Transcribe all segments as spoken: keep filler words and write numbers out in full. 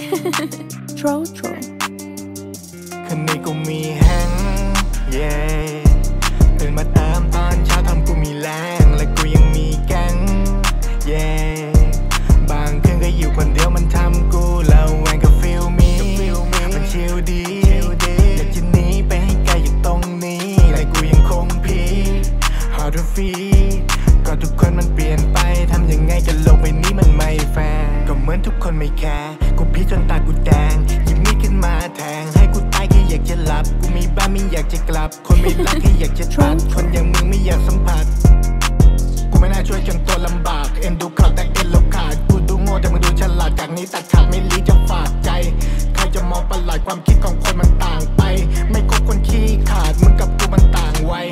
Troll troll คืนนี้กูมีแฮงเย่ตื่นมาเติมตอนเช้าทำกูมีแรงและกูยังมีแก๊งเย่บางคืนก็อยู่คนเดียวมันทำกูแล้วแหวงกับฟิลมีมันชิลดีอยากจะหนีไปให้ไกลอยู่ตรงนี้แต่กูยังคงพีฮาร์ดฟีก็ทุกคนมันเปลี่ยนไปทำยังไงกันโลกใบนี้มันไม่แฟร์ก็เหมือนทุกคนไม่แคร์กูพีจนตากูแดงหยิบมีดขึ้นมาแทงให้กูตายแค่อยากจะหลับกูมีบ้านไม่อยากจะกลับคนไม่รักแค่อยากจะตัดคนอย่างมึงไม่อยากสัมผัสกูไม่น่าช่วยจนตัวลำบากเอ็นดูข่าวแต่เอ็นเราขาดกูดูโง่แต่มึงดูฉลาดจากนี้ตัดขาดไม่รีจะฝากใจใครจะมองประหลาดความคิดของคนมันต่างไปไม่คบคนขี้ขาดมึงกับกูมันต่างวัย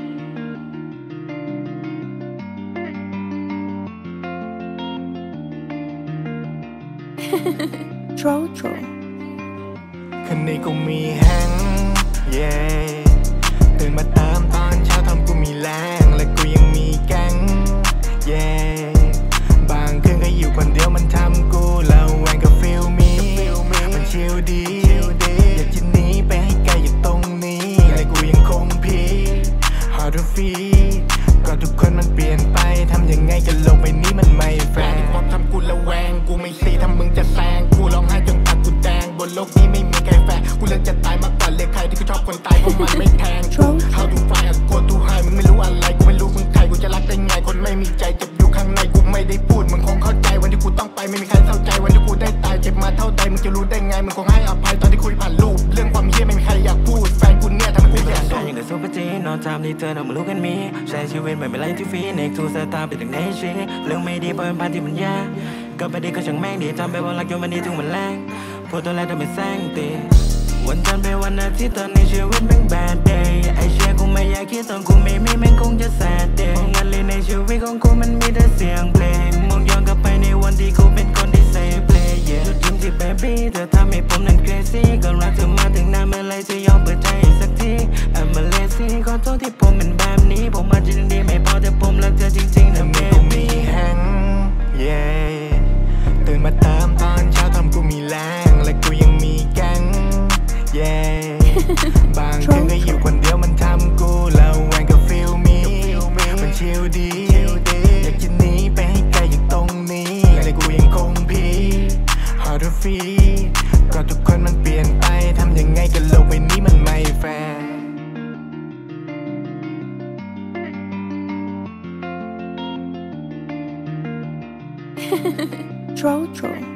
Troll troll คืนนี้กูมีแฮงเย่ตื่นมาเติมตอนเช้าทำกูมีแรงและกูยังมีแก๊งเย่บางคืนก็อยู่คนเดียวมันทำกูแล้วแหวงกับฟิลมีมันชิลดีอยากจะหนีไปให้ไกลอยู่ตรงนี้แต่กูยังคงพีฮาร์ดฟีก็ทุกคนมันเปลี่ยนไปทำยังไงกันโลกใบนี้มันไม่แฟร์ที่ความทำกูระแวงกูไม่ซีทำมึงจะแซงกูร้องไห้จนปากกูแดงบนโลกนี้ไม่มีใครแฟร์กูเลือกจะตายมากกว่าเลือกใครที่กูชอบคนตายเพราะมันไม่แทง How to fight อะgo to high มึงไม่รู้อะไรกูไม่รู้มึงใครกูจะรักได้ไงคนไม่มีใจเจ็บอยู่ข้างในกูไม่ได้พูดมึงคงเข้าใจวันที่กูต้องไปไม่มีใครเข้าใจวันที่กูได้ตายเจ็บมาเท่าใดมึงจะรู้ได้ไงมึงคงให้อภัยตอนที่คุยผ่านรูปเรื่องความเหี้ยไม่มีใครอยากพูดแฟนกูเนี่ยทำให้กูอยากสู้ยังกับซูเปอร์จีนอนตามที่เธอทำมารู้กันมีใช้ชีวิตไม่เป็นไรที่ฟีเน็กทูสตาร์ไปถึงในชีเรื่องไม่ดีเพราะเป็นพาร์ทที่มันแย่ก็ไปดีก็ช่างแม่งดีทำไปว่ารักจนวันนี้ถึงวันแรงพูดตัวแรกทำให้แซงตีวันจันทร์ไปวันอาทิตย์ตอนนี้ชีวิตแม่งแบดเดย์ไอเชียกูไม่อยากคิดตอนกูไม่มีแม่งคงจะแซดเดย์งานเลยในชีวิตของกูมันมีแต่เสียงเพลงมองย้อนกลับไปในวันที่กูเป็นคนที่เซฟเพลย์จุดยืนที่เบบี้เธอทำให้ผมนั้น crazy ก็รักเธอมาถึงนานเมื่อไรจะยอมเปิดใจสักที I'm a lazy ขอโทษที่ผมเป็นแบบนี้ผมอาจจะดีไม่พอแต่ผมรักเธอจริงๆนะเบบี้แฮงเย่ตื่นมาเติมตอนเช้าทำกูมีแรงและกูยังมีแก๊งเย่บางคืนก็อยู่คนเดียวมันทำกูแล้วแหวงกับฟิลมีมันชิลดีอยากจะหนีไปให้ไกลอยู่ตรงนี้แต่กูยังคงพีฮาร์ดฟีก็ทุกคนมันเปลี่ยนไปทำยังไงกันโลกใบนี้มันไม่แฟร์ Troll troll